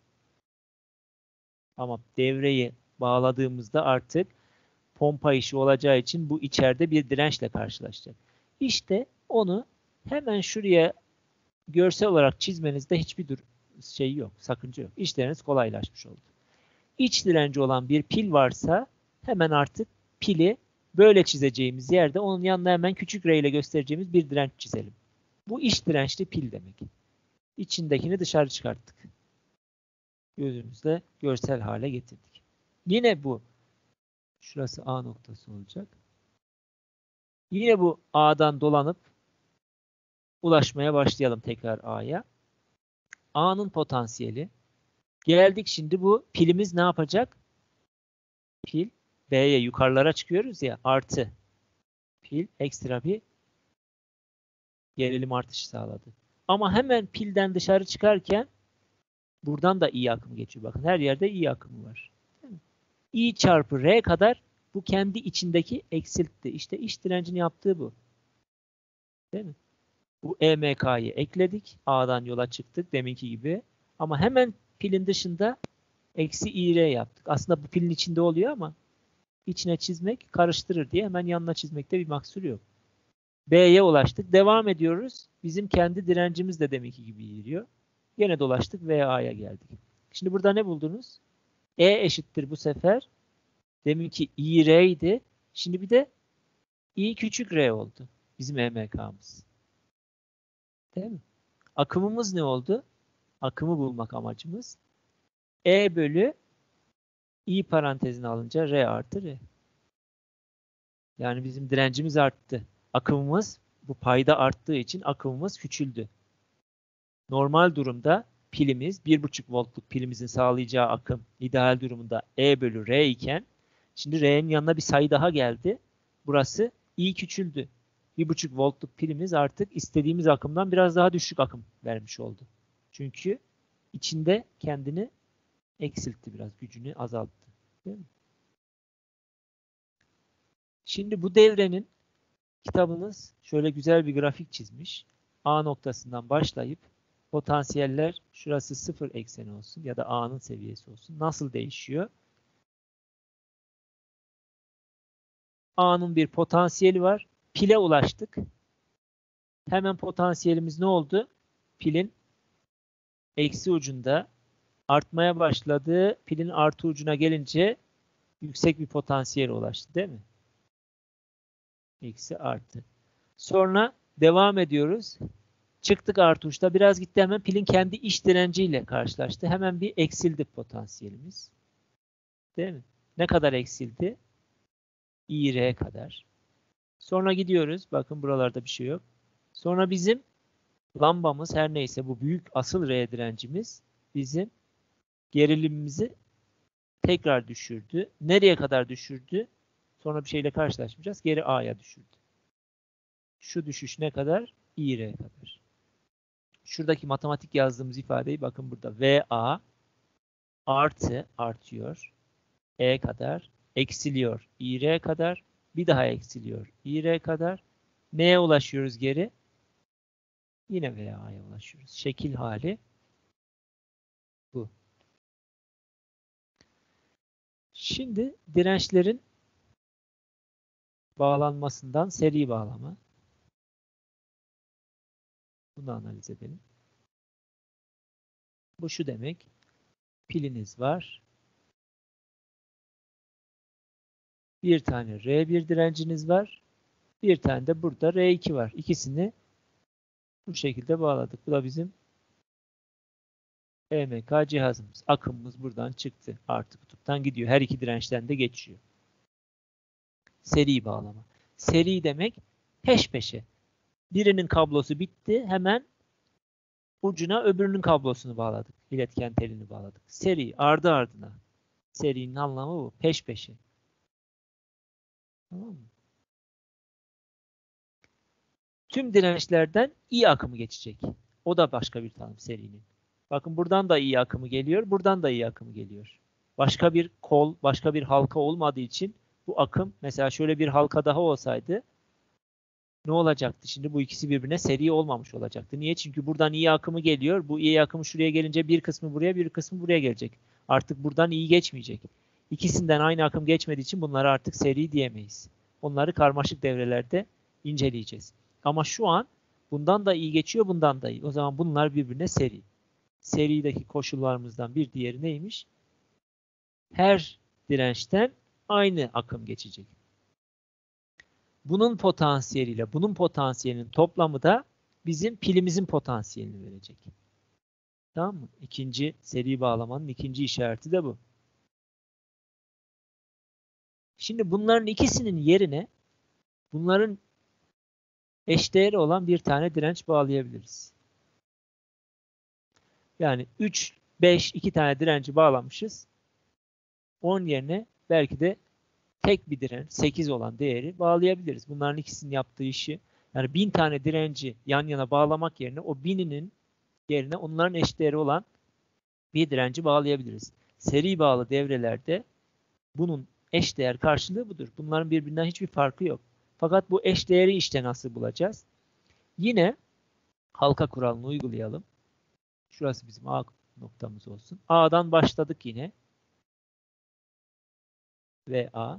Ama devreyi bağladığımızda artık pompa işi olacağı için bu içeride bir dirençle karşılaşacak. İşte onu hemen şuraya görsel olarak çizmenizde hiçbir dur şey yok, sakınca yok. İşleriniz kolaylaşmış oldu. İç direnci olan bir pil varsa hemen artık pili böyle çizeceğimiz yerde onun yanına hemen küçük R ile göstereceğimiz bir direnç çizelim. Bu iç dirençli pil demek. İçindekini dışarı çıkarttık. Gözümüzle görsel hale getirdik. Yine bu, şurası A noktası olacak. Yine bu A'dan dolanıp ulaşmaya başlayalım tekrar A'ya. A'nın potansiyeli. Geldik şimdi, bu pilimiz ne yapacak? Pil B'ye yukarılara çıkıyoruz ya, artı. Pil ekstra bir gerilim artışı sağladı. Ama hemen pilden dışarı çıkarken buradan da I akımı geçiyor. Bakın her yerde I akımı var. I çarpı R kadar bu kendi içindeki eksiltti. İşte iç direncini yaptığı bu. Değil mi? Bu E M K'yı ekledik. A'dan yola çıktık deminki gibi. Ama hemen pilin dışında eksi I R yaptık. Aslında bu pilin içinde oluyor ama içine çizmek karıştırır diye hemen yanına çizmekte bir mahsur yok. B'ye ulaştık. Devam ediyoruz. Bizim kendi direncimiz de deminki gibi giriyor. Yine dolaştık ve A'ya geldik. Şimdi burada ne buldunuz? E eşittir bu sefer. Deminki I R idi. Şimdi bir de I küçük R oldu. Bizim E M K'mız. Değil mi? Akımımız ne oldu? Akımı bulmak amacımız. E bölü I parantezine alınca R artı R. Yani bizim direncimiz arttı. Akımımız bu payda arttığı için akımımız küçüldü. Normal durumda pilimiz bir buçuk voltluk pilimizin sağlayacağı akım ideal durumunda E bölü R iken şimdi R'nin yanına bir sayı daha geldi. Burası I küçüldü. bir buçuk voltluk pilimiz artık istediğimiz akımdan biraz daha düşük akım vermiş oldu. Çünkü içinde kendini eksiltti, biraz gücünü azalttı. Değil mi? Şimdi bu devrenin kitabınız şöyle güzel bir grafik çizmiş. A noktasından başlayıp potansiyeller şurası sıfır ekseni olsun ya da A'nın seviyesi olsun. Nasıl değişiyor? A'nın bir potansiyeli var. Pile ulaştık. Hemen potansiyelimiz ne oldu? Pilin eksi ucunda artmaya başladı. Pilin artı ucuna gelince yüksek bir potansiyele ulaştı, değil mi? Eksi artı. Sonra devam ediyoruz. Çıktık artı uçta. Biraz gitti, hemen pilin kendi iç direnciyle karşılaştı. Hemen bir eksildi potansiyelimiz. Değil mi? Ne kadar eksildi? I R kadar. Sonra gidiyoruz. Bakın buralarda bir şey yok. Sonra bizim lambamız, her neyse bu büyük asıl R direncimiz bizim gerilimimizi tekrar düşürdü. Nereye kadar düşürdü? Sonra bir şeyle karşılaşmayacağız. Geri A'ya düşürdü. Şu düşüş ne kadar? I R kadar. Şuradaki matematik yazdığımız ifadeyi bakın burada. V A artı artıyor. E kadar eksiliyor. I R kadar. Bir daha eksiliyor. I R kadar. Neye ulaşıyoruz geri? Yine V A'ya ulaşıyoruz. Şekil hali bu. Şimdi dirençlerin bağlanmasından seri bağlama. Bunu analiz edelim. Bu şu demek. Piliniz var. Bir tane R bir direnciniz var. Bir tane de burada R iki var. İkisini bu şekilde bağladık. Bu da bizim E M K cihazımız. Akımımız buradan çıktı. Artı kutuptan gidiyor. Her iki dirençten de geçiyor. Seri bağlama. Seri demek peş peşe. Birinin kablosu bitti. Hemen ucuna öbürünün kablosunu bağladık. İletken telini bağladık. Seri, ardı ardına. Serinin anlamı bu. Peş peşe. Tamam mı? Tüm dirençlerden I akımı geçecek. O da başka bir tanım serinin. Bakın buradan da I akımı geliyor. Buradan da I akımı geliyor. Başka bir kol, başka bir halka olmadığı için bu akım, mesela şöyle bir halka daha olsaydı ne olacaktı? Şimdi bu ikisi birbirine seri olmamış olacaktı. Niye? Çünkü buradan I akımı geliyor. Bu I akımı şuraya gelince bir kısmı buraya, bir kısmı buraya gelecek. Artık buradan I geçmeyecek. İkisinden aynı akım geçmediği için bunları artık seri diyemeyiz. Onları karmaşık devrelerde inceleyeceğiz. Ama şu an bundan da I geçiyor, bundan da I. O zaman bunlar birbirine seri. Serideki koşullarımızdan bir diğeri neymiş? Her dirençten aynı akım geçecek. Bunun potansiyeliyle bunun potansiyelinin toplamı da bizim pilimizin potansiyelini verecek. Tamam mı? İkinci seri bağlamanın ikinci işareti de bu. Şimdi bunların ikisinin yerine bunların eşdeğeri olan bir tane direnç bağlayabiliriz. Yani üç, beş, iki tane direnci bağlamışız. on yerine belki de tek bir direnç, sekiz olan değeri bağlayabiliriz. Bunların ikisinin yaptığı işi, yani bin tane direnci yan yana bağlamak yerine o bininin yerine onların eşdeğeri olan bir direnci bağlayabiliriz. Seri bağlı devrelerde bunun eşdeğer karşılığı budur. Bunların birbirinden hiçbir farkı yok. Fakat bu eşdeğeri işte nasıl bulacağız? Yine halka kuralını uygulayalım. Şurası bizim A noktamız olsun. A'dan başladık yine. Ve A.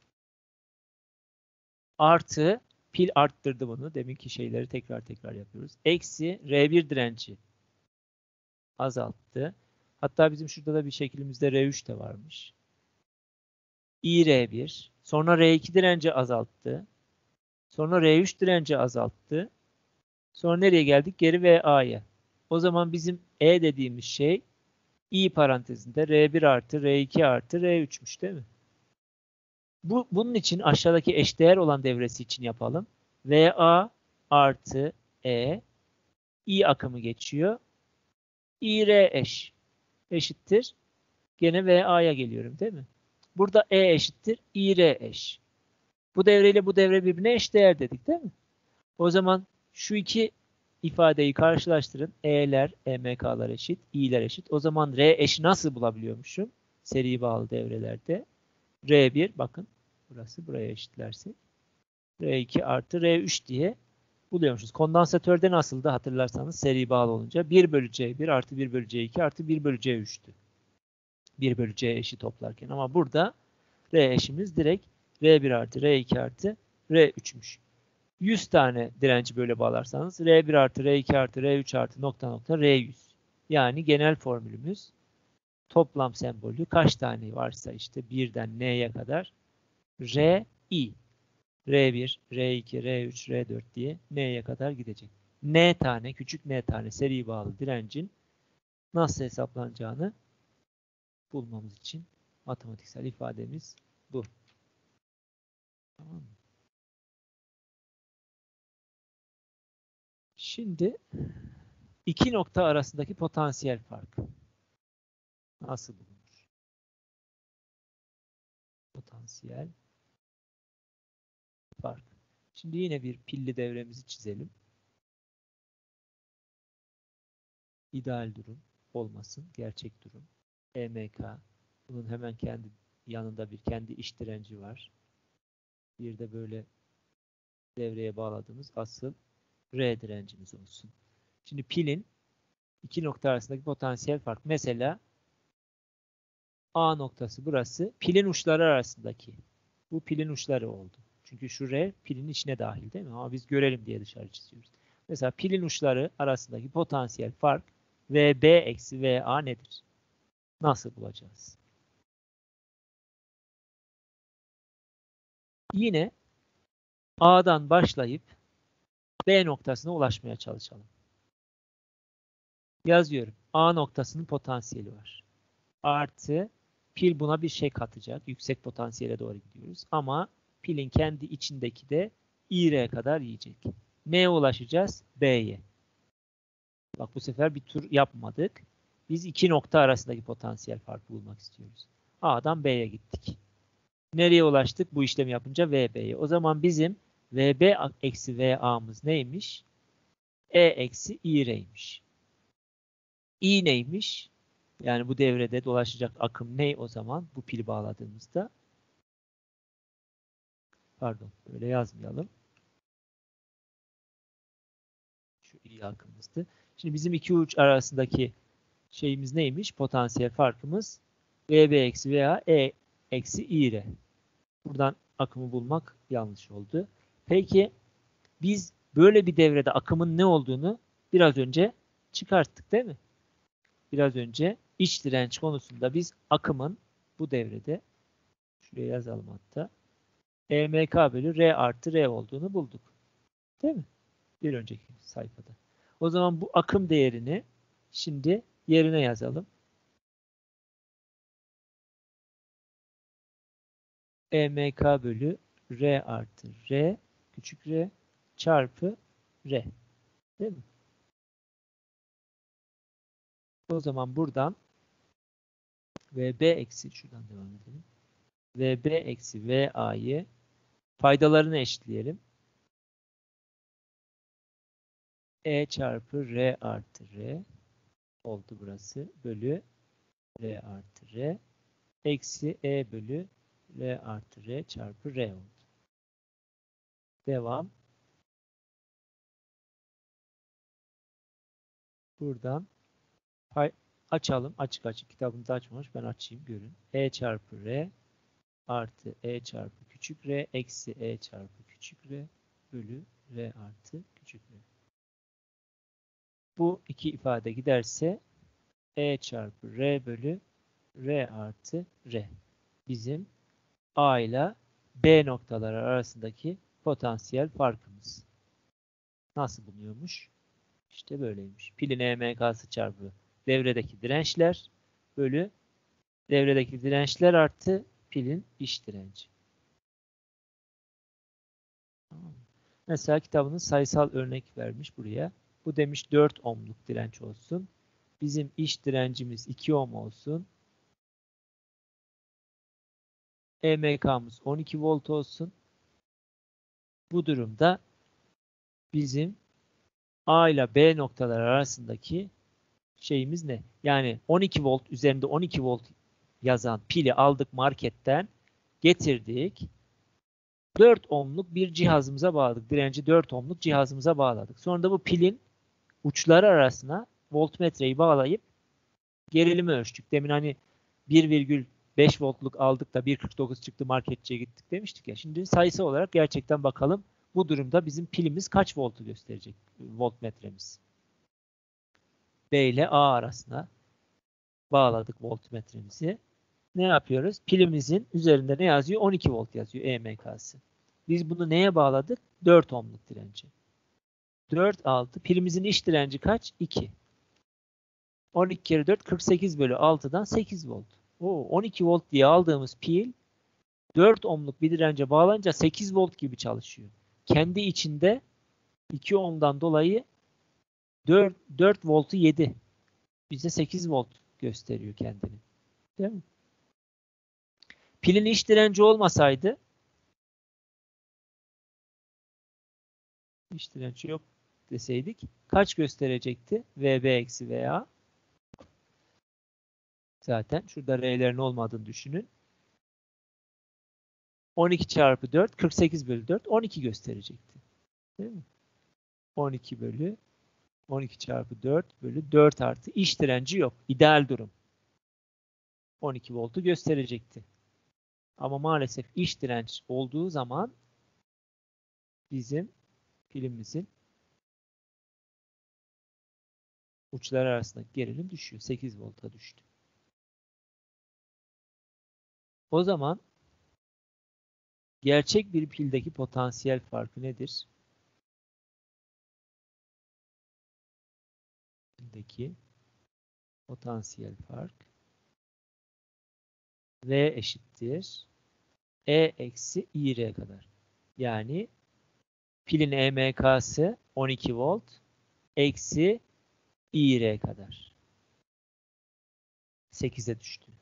Artı, pil arttırdı bunu. Deminki şeyleri tekrar tekrar yapıyoruz. Eksi R bir direnci azalttı. Hatta bizim şurada da bir şeklimizde R üç de varmış. I R bir. Sonra R iki direnci azalttı. Sonra R üç direnci azalttı. Sonra nereye geldik? Geri V A'ya. O zaman bizim E dediğimiz şey I parantezinde R bir artı R iki artı R üç'müş değil mi? Bu, bunun için aşağıdaki eşdeğer olan devresi için yapalım. V A artı E I akımı geçiyor. I R eş eşittir. Gene V A'ya geliyorum değil mi? Burada E eşittir. I R eş. Bu devreyle bu devre birbirine eşdeğer dedik değil mi? O zaman şu iki ifadeyi karşılaştırın. E'ler, E M K'lar eşit, İ'ler eşit. O zaman R eşi nasıl bulabiliyormuşum? Seri bağlı devrelerde. R bir bakın. Burası buraya eşitlersek. R iki artı R üç diye buluyormuşuz. Kondansatörde nasıldı hatırlarsanız seri bağlı olunca bir bölü C bir artı bir bölü C iki artı bir bölü C üç'tü. bir bölü C eşi toplarken. Ama burada R eşimiz direkt R bir artı R iki artı R üç'müş. yüz tane direnci böyle bağlarsanız R bir artı R iki artı R üç artı nokta nokta R yüz. Yani genel formülümüz toplam sembolü kaç tane varsa işte birden N'ye kadar R I. R bir, R iki, R üç, R dört diye N'ye kadar gidecek. N tane, küçük N tane seri bağlı direncin nasıl hesaplanacağını bulmamız için matematiksel ifademiz bu. Tamam mı? Şimdi iki nokta arasındaki potansiyel fark nasıl bulunur? Potansiyel fark. Şimdi yine bir pilli devremizi çizelim. İdeal durum olmasın, gerçek durum. E M K. Bunun hemen kendi yanında bir kendi iç direnci var. Bir de böyle devreye bağladığımız asıl R direncimiz olsun. Şimdi pilin iki nokta arasındaki potansiyel fark. Mesela A noktası burası. Pilin uçları arasındaki. Bu pilin uçları oldu. Çünkü şu R pilin içine dahil değil mi? Ama biz görelim diye dışarı çiziyoruz. Mesela pilin uçları arasındaki potansiyel fark V B eksi V A nedir? Nasıl bulacağız? Yine A'dan başlayıp B noktasına ulaşmaya çalışalım. Yazıyorum. A noktasının potansiyeli var. Artı pil buna bir şey katacak. Yüksek potansiyele doğru gidiyoruz. Ama pilin kendi içindeki de I R'ye kadar yiyecek. Neye ulaşacağız? B'ye. Bak bu sefer bir tur yapmadık. Biz iki nokta arasındaki potansiyel farkı bulmak istiyoruz. A'dan B'ye gittik. Nereye ulaştık? Bu işlemi yapınca V B'ye. O zaman bizim V B eksi V A'mız neymiş? E eksi I R'ymiş. I neymiş? Yani bu devrede dolaşacak akım ne o zaman? Bu pili bağladığımızda. Pardon, böyle yazmayalım. Şu I akımımızdı. Şimdi bizim iki uç arasındaki şeyimiz neymiş? Potansiyel farkımız V B eksi V A E eksi I R. Buradan akımı bulmak yanlış oldu. Peki biz böyle bir devrede akımın ne olduğunu biraz önce çıkarttık değil mi? Biraz önce iç direnç konusunda biz akımın bu devrede şuraya yazalım hatta E M K bölü R artı R olduğunu bulduk. Değil mi? Bir önceki sayfada. O zaman bu akım değerini şimdi yerine yazalım. E M K bölü R artı R küçük R çarpı R. Değil mi? O zaman buradan V B eksi şuradan devam edelim. V B eksi V A'yı faydalarını eşitleyelim. E çarpı R artı R oldu burası. Bölü R artı R. Eksi E bölü R artı R çarpı R oldu. Devam. Buradan pay açalım. Açık açık. Kitabımda açmamış. Ben açayım. Görün. E çarpı R artı E çarpı küçük R eksi E çarpı küçük R bölü R artı küçük R. Bu iki ifade giderse E çarpı R bölü R artı R. Bizim A ile B noktaları arasındaki potansiyel farkımız. Nasıl bulunuyormuş? İşte böyleymiş. Pilin E M K'sı çarpı devredeki dirençler bölü devredeki dirençler artı pilin iç direnci. Mesela kitabının sayısal örnek vermiş buraya. Bu demiş dört ohmluk direnç olsun. Bizim iç direncimiz iki ohm olsun. E M K'mız on iki volt olsun. Bu durumda bizim A ile B noktaları arasındaki şeyimiz ne? Yani on iki volt üzerinde on iki volt yazan pili aldık marketten, getirdik. dört ohmluk bir cihazımıza bağladık. Direnci dört ohmluk cihazımıza bağladık. Sonra da bu pilin uçları arasına voltmetreyi bağlayıp gerilimi ölçtük. Demin hani bir virgül beş voltluk aldık da bir virgül kırk dokuz çıktı marketçiye gittik demiştik ya. Şimdi sayısı olarak gerçekten bakalım. Bu durumda bizim pilimiz kaç voltu gösterecek voltmetremiz? B ile A arasına bağladık voltmetremizi. Ne yapıyoruz? Pilimizin üzerinde ne yazıyor? on iki volt yazıyor E M K'sı. Biz bunu neye bağladık? dört ohmluk direnci. dört altı. Pilimizin iç direnci kaç? iki. on iki kere dört kırk sekiz bölü altıdan sekiz volt. Oo, on iki volt diye aldığımız pil dört ohmluk bir dirence bağlanınca sekiz volt gibi çalışıyor. Kendi içinde iki ohmdan dolayı dört, dört voltu yedi. Bize sekiz volt gösteriyor kendini. Değil mi? Pilin iç direnci olmasaydı iç direnci yok deseydik kaç gösterecekti? V B eksi V A. Zaten şurada R'lerin olmadığını düşünün. on iki çarpı dört kırk sekiz bölü dört on iki gösterecekti. Değil mi? on iki bölü on iki çarpı dört bölü dört artı iç direnci yok. İdeal durum. on iki voltu gösterecekti. Ama maalesef iç direnç olduğu zaman bizim pilimizin uçları arasındaki gerilim düşüyor. sekiz volta düştü. O zaman gerçek bir pildeki potansiyel farkı nedir? Pildeki potansiyel fark V eşittir E eksi I R kadar. Yani pilin E M K'sı on iki volt eksi I R kadar. sekize düştü.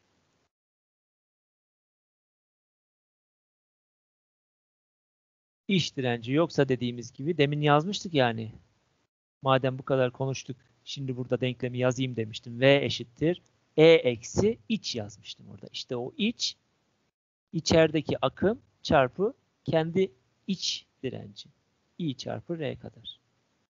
İş direnci yoksa dediğimiz gibi demin yazmıştık yani. Madem bu kadar konuştuk, şimdi burada denklemi yazayım demiştim. V eşittir E eksi iç yazmıştım orada. İşte o iç, içerideki akım çarpı kendi iç direnci. I çarpı R kadar.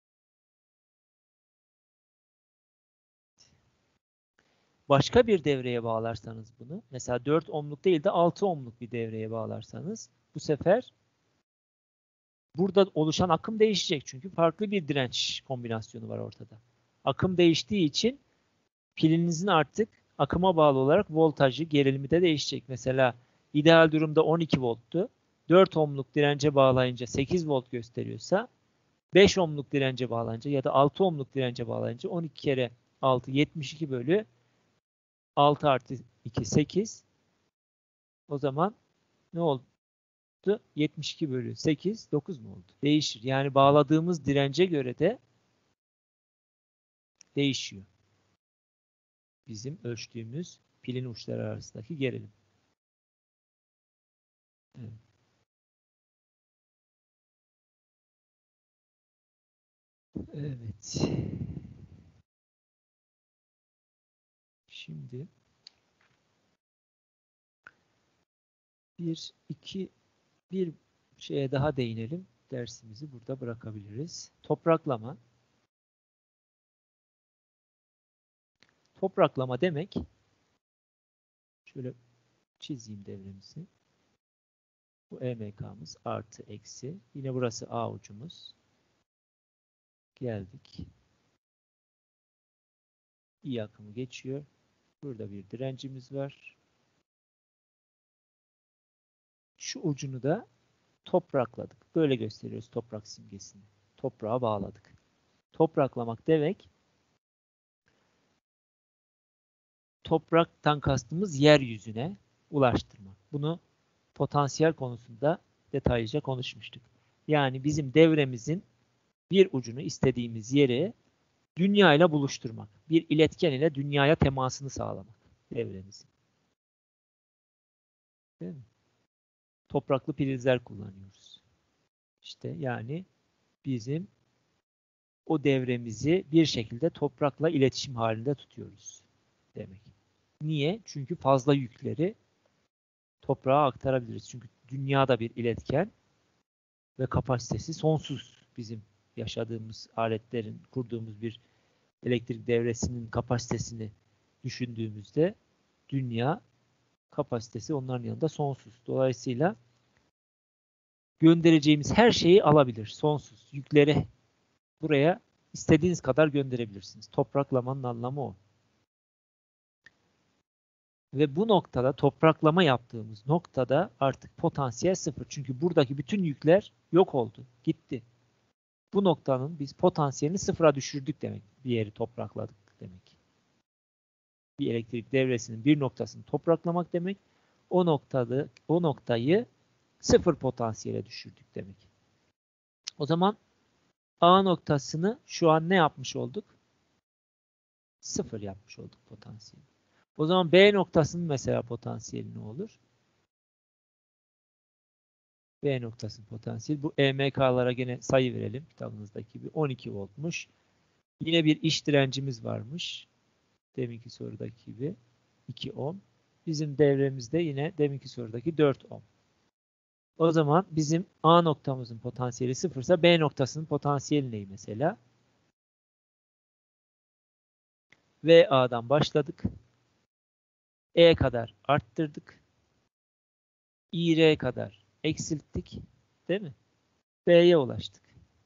Başka bir devreye bağlarsanız bunu, mesela dört ohmluk değil de altı ohmluk bir devreye bağlarsanız, bu sefer burada oluşan akım değişecek. Çünkü farklı bir direnç kombinasyonu var ortada. Akım değiştiği için pilinizin artık akıma bağlı olarak voltajı, gerilimi de değişecek. Mesela ideal durumda on iki volttu. dört ohmluk dirence bağlayınca sekiz volt gösteriyorsa, beş ohmluk dirence bağlayınca ya da altı ohmluk dirence bağlayınca on iki kere altı, yetmiş iki bölü altı artı iki, sekiz. O zaman ne oldu? yetmiş iki bölü sekiz, dokuz mu oldu? Değişir. Yani bağladığımız dirence göre de değişiyor. Bizim ölçtüğümüz pilin uçları arasındaki gerilim. Evet. Evet. Şimdi bir, iki, bir şeye daha değinelim. Dersimizi burada bırakabiliriz. Topraklama. Topraklama demek, şöyle çizeyim devremizi. Bu E M K'mız artı eksi. Yine burası A ucumuz. Geldik. İ akımı geçiyor. Burada bir direncimiz var. Şu ucunu da toprakladık. Böyle gösteriyoruz toprak simgesini. Toprağa bağladık. Topraklamak demek, topraktan kastımız yeryüzüne ulaştırmak. Bunu potansiyel konusunda detaylıca konuşmuştuk. Yani bizim devremizin bir ucunu istediğimiz yere dünya ile buluşturmak. Bir iletken ile dünyaya temasını sağlamak devremizin. Değil mi? Topraklı prizler kullanıyoruz. İşte yani bizim o devremizi bir şekilde toprakla iletişim halinde tutuyoruz demek. Niye? Çünkü fazla yükleri toprağa aktarabiliriz. Çünkü dünyada bir iletken ve kapasitesi sonsuz. Bizim yaşadığımız aletlerin, kurduğumuz bir elektrik devresinin kapasitesini düşündüğümüzde dünya kapasitesi onların yanında sonsuz. Dolayısıyla göndereceğimiz her şeyi alabilir. Sonsuz. Yükleri buraya istediğiniz kadar gönderebilirsiniz. Topraklamanın anlamı o. Ve bu noktada, topraklama yaptığımız noktada artık potansiyel sıfır. Çünkü buradaki bütün yükler yok oldu. Gitti. Bu noktanın biz potansiyelini sıfıra düşürdük demek. Bir yeri toprakladık demek. Bir elektrik devresinin bir noktasını topraklamak demek. O noktada, o noktayı sıfır potansiyele düşürdük demek. O zaman A noktasını şu an ne yapmış olduk? Sıfır yapmış olduk potansiyeli. O zaman B noktasının mesela potansiyeli ne olur? B noktasının potansiyeli. Bu E M K'lara gene sayı verelim. Kitabınızdaki gibi on iki voltmuş. Yine bir iç direncimiz varmış. Deminki sorudaki gibi iki ohm. Bizim devremizde yine deminki sorudaki dört ohm. O zaman bizim A noktamızın potansiyeli sıfırsa B noktasının potansiyeli ne mesela? V A'dan başladık. E kadar arttırdık. I R kadar eksilttik. Değil mi? B'ye ulaştık.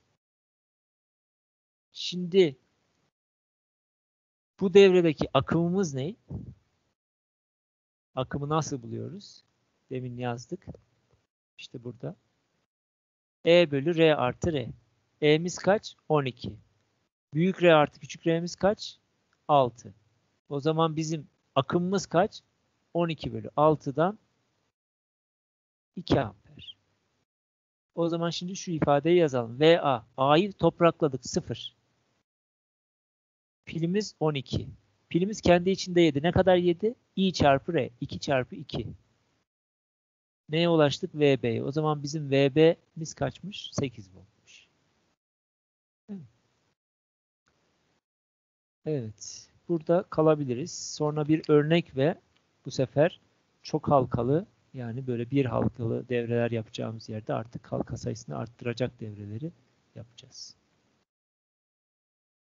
Şimdi bu devredeki akımımız ne? Akımı nasıl buluyoruz? Demin yazdık. İşte burada. E bölü R artı R. E'miz kaç? on iki. Büyük R artı küçük R'miz kaç? altı. O zaman bizim akımımız kaç? on iki bölü altıdan iki amper. O zaman şimdi şu ifadeyi yazalım. V A. A'yı toprakladık. sıfır. Pilimiz on iki. Pilimiz kendi içinde yedi. Ne kadar yedi? I çarpı R. iki çarpı iki. Neye ulaştık? V B'ye. O zaman bizim V B'miz kaçmış? sekiz voltmuş. Evet. Burada kalabiliriz. Sonra bir örnek ve bu sefer çok halkalı, yani böyle bir halkalı devreler yapacağımız yerde artık halka sayısını arttıracak devreleri yapacağız.